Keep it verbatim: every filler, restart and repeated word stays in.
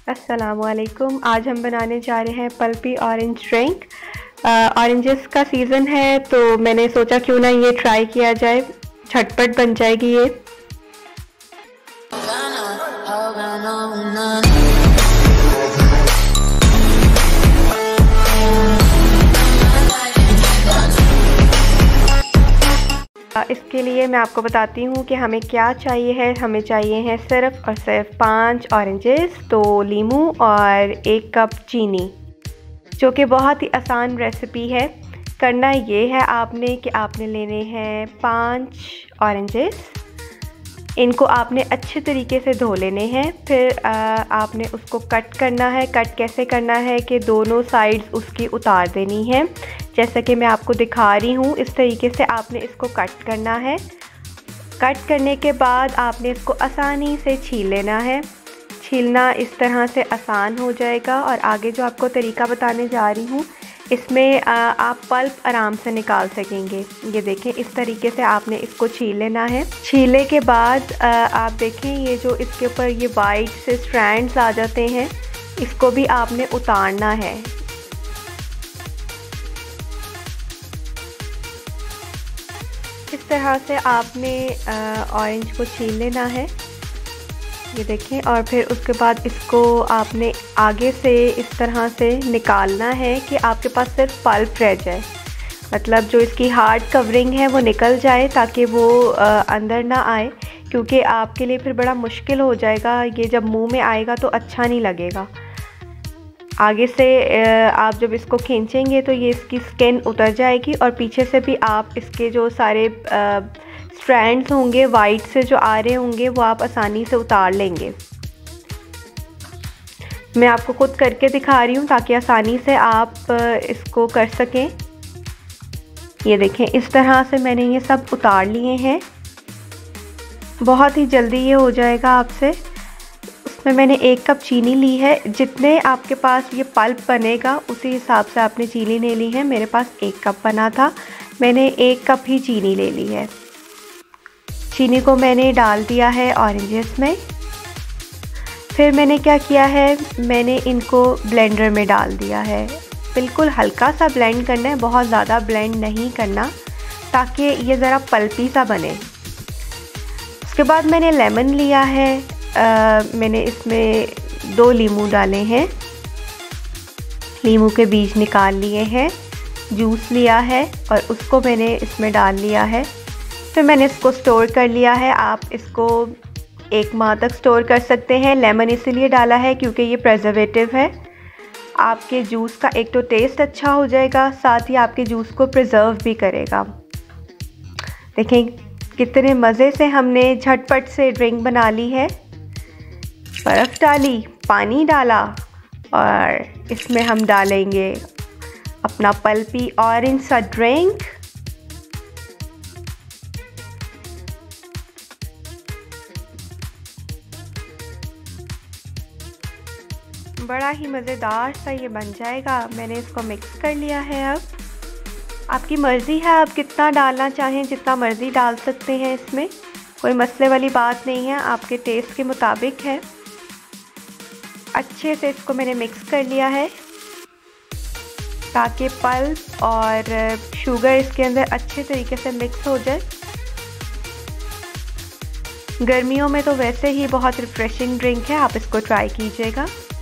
अस्सलामुअलैकुम। आज हम बनाने जा रहे हैं पल्पी ऑरेंज ड्रिंक। ऑरेंजेस का सीज़न है तो मैंने सोचा क्यों ना ये ट्राई किया जाए, झटपट बन जाएगी ये। इसके लिए मैं आपको बताती हूँ कि हमें क्या चाहिए है। हमें चाहिए हैं सिर्फ और सिर्फ पाँच ऑरेंजेस, दो लीमू और एक कप चीनी, जो कि बहुत ही आसान रेसिपी है। करना ये है आपने कि आपने लेने हैं पाँच ऑरेंजेस, इनको आपने अच्छे तरीके से धो लेने हैं। फिर आ, आपने उसको कट करना है। कट कैसे करना है कि दोनों साइड्स उसकी उतार देनी है, जैसा कि मैं आपको दिखा रही हूँ। इस तरीके से आपने इसको कट करना है। कट करने के बाद आपने इसको आसानी से छील लेना है। छीलना इस तरह से आसान हो जाएगा। और आगे जो आपको तरीका बताने जा रही हूँ, इसमें आप पल्प आराम से निकाल सकेंगे। ये देखें, इस तरीके से आपने इसको छील लेना है। छीलने के बाद आप देखें, ये जो इसके ऊपर ये वाइट से स्ट्रैंड्स आ जाते हैं, इसको भी आपने उतारना है। इस तरह से आपने ऑरेंज को छील लेना है, ये देखें। और फिर उसके बाद इसको आपने आगे से इस तरह से निकालना है कि आपके पास सिर्फ पल्प रह जाए, मतलब जो इसकी हार्ड कवरिंग है वो निकल जाए, ताकि वो अंदर ना आए, क्योंकि आपके लिए फिर बड़ा मुश्किल हो जाएगा। ये जब मुंह में आएगा तो अच्छा नहीं लगेगा। आगे से आप जब इसको खींचेंगे तो ये इसकी स्किन उतर जाएगी, और पीछे से भी आप इसके जो सारे स्ट्रैंड्स होंगे वाइट से जो आ रहे होंगे, वो आप आसानी से उतार लेंगे। मैं आपको खुद करके दिखा रही हूँ ताकि आसानी से आप इसको कर सकें। ये देखें, इस तरह से मैंने ये सब उतार लिए हैं। बहुत ही जल्दी ये हो जाएगा आपसे। उसमें मैंने एक कप चीनी ली है। जितने आपके पास ये पल्प बनेगा उसी हिसाब से आपने चीनी ले ली है। मेरे पास एक कप बना था, मैंने एक कप ही चीनी ले ली है। चीनी को मैंने डाल दिया है ऑरेंजेस में। फिर मैंने क्या किया है, मैंने इनको ब्लेंडर में डाल दिया है। बिल्कुल हल्का सा ब्लेंड करना है, बहुत ज़्यादा ब्लेंड नहीं करना, ताकि ये ज़रा पल्पी सा बने। उसके बाद मैंने लेमन लिया है। आ, मैंने इसमें दो लीमू डाले हैं, लीमू के बीज निकाल लिए हैं। जूस लिया है और उसको मैंने इसमें डाल लिया है। फिर मैंने इसको स्टोर कर लिया है। आप इसको एक माह तक स्टोर कर सकते हैं। लेमन इसीलिए डाला है क्योंकि ये प्रिजर्वेटिव है। आपके जूस का एक तो टेस्ट अच्छा हो जाएगा, साथ ही आपके जूस को प्रिजर्व भी करेगा। देखें कितने मज़े से हमने झटपट से ड्रिंक बना ली है। बर्फ़ डाली, पानी डाला, और इसमें हम डालेंगे अपना पल्पी ऑरेंज सा ड्रिंक। बड़ा ही मज़ेदार सा ये बन जाएगा। मैंने इसको मिक्स कर लिया है। अब आपकी मर्ज़ी है, आप कितना डालना चाहें जितना मर्ज़ी डाल सकते हैं। इसमें कोई मसले वाली बात नहीं है, आपके टेस्ट के मुताबिक है। अच्छे से इसको मैंने मिक्स कर लिया है ताकि पल्प और शुगर इसके अंदर अच्छे तरीके से मिक्स हो जाए। गर्मियों में तो वैसे ही बहुत रिफ़्रेशिंग ड्रिंक है, आप इसको ट्राई कीजिएगा।